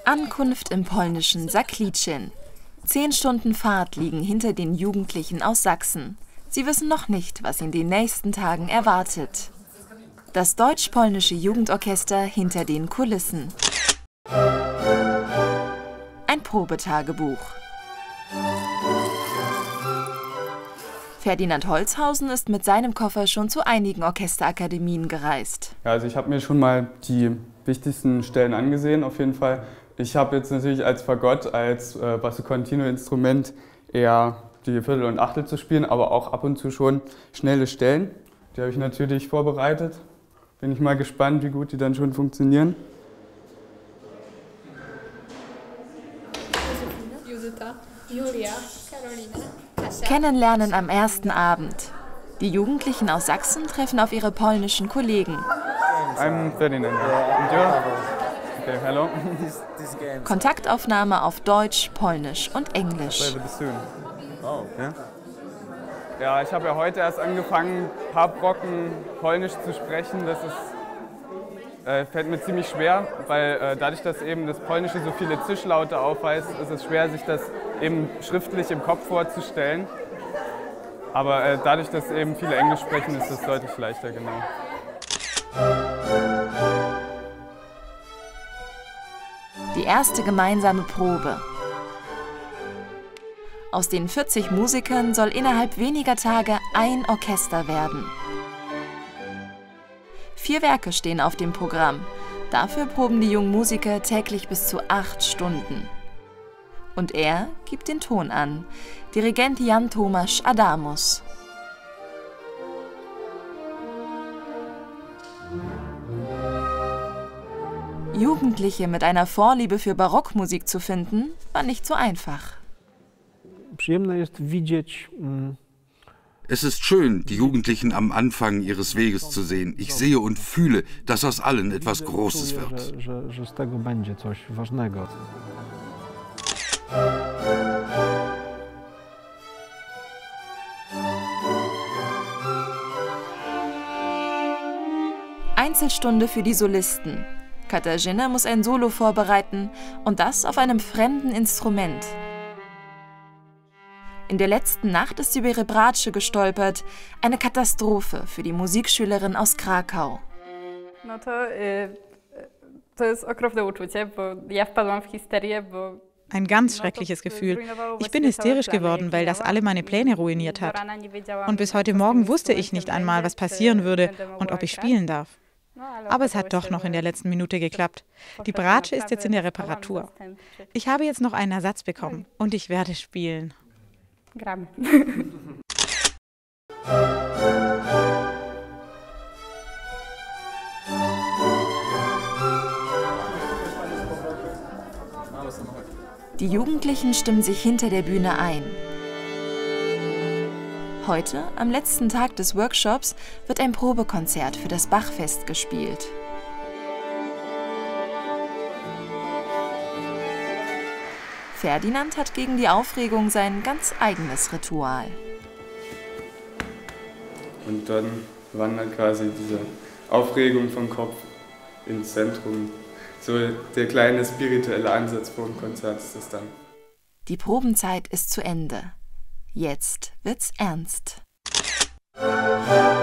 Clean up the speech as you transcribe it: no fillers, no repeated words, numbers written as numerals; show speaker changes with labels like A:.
A: Ankunft im polnischen Zakliczyn. 10 Stunden Fahrt liegen hinter den Jugendlichen aus Sachsen. Sie wissen noch nicht, was in den nächsten Tagen erwartet. Das deutsch-polnische Jugendorchester hinter den Kulissen. Ein Probetagebuch. Ferdinand Holzhausen ist mit seinem Koffer schon zu einigen Orchesterakademien gereist.
B: Ja, also ich habe mir schon mal die wichtigsten Stellen angesehen, auf jeden Fall. Ich habe jetzt natürlich als Fagott, als Basso Continuo Instrument eher die Viertel und Achtel zu spielen, aber auch ab und zu schon schnelle Stellen. Die habe ich natürlich vorbereitet. Bin ich mal gespannt, wie gut die dann schon funktionieren.
C: Julia, Carolina.
A: Kennenlernen am ersten Abend. Die Jugendlichen aus Sachsen treffen auf ihre polnischen Kollegen.
B: I'm Ferdinand. And you? Okay, hello.
A: Kontaktaufnahme auf Deutsch, Polnisch und Englisch.
B: Ja, ich habe ja heute erst angefangen, ein paar Brocken Polnisch zu sprechen. Das fällt mir ziemlich schwer, weil dadurch, dass eben das Polnische so viele Zischlaute aufweist, ist es schwer, sich das eben schriftlich im Kopf vorzustellen. Aber dadurch, dass eben viele Englisch sprechen, ist es deutlich leichter, genau.
A: Die erste gemeinsame Probe. Aus den 40 Musikern soll innerhalb weniger Tage ein Orchester werden. 4 Werke stehen auf dem Programm. Dafür proben die jungen Musiker täglich bis zu 8 Stunden. Und er gibt den Ton an, Dirigent Jan Tomasz Adamus. Jugendliche mit einer Vorliebe für Barockmusik zu finden, war nicht so einfach.
D: Es ist schön, die Jugendlichen am Anfang ihres Weges zu sehen. Ich sehe und fühle, dass aus allen etwas Großes wird.
A: Einzelstunde für die Solisten. Katarzyna muss ein Solo vorbereiten und das auf einem fremden Instrument. In der letzten Nacht ist sie über ihre Bratsche gestolpert. Eine Katastrophe für die Musikschülerin aus Krakau.
E: Ein ganz schreckliches Gefühl. Ich bin hysterisch geworden, weil das alle meine Pläne ruiniert hat. Und bis heute Morgen wusste ich nicht einmal, was passieren würde und ob ich spielen darf. Aber es hat doch noch in der letzten Minute geklappt. Die Bratsche ist jetzt in der Reparatur. Ich habe jetzt noch einen Ersatz bekommen und ich werde spielen.
A: Die Jugendlichen stimmen sich hinter der Bühne ein. Heute, am letzten Tag des Workshops, wird ein Probekonzert für das Bachfest gespielt. Ferdinand hat gegen die Aufregung sein ganz eigenes Ritual.
B: Und dann wandert quasi diese Aufregung vom Kopf ins Zentrum. So der kleine spirituelle Ansatz vor dem Konzert ist das dann.
A: Die Probenzeit ist zu Ende. Jetzt wird's ernst.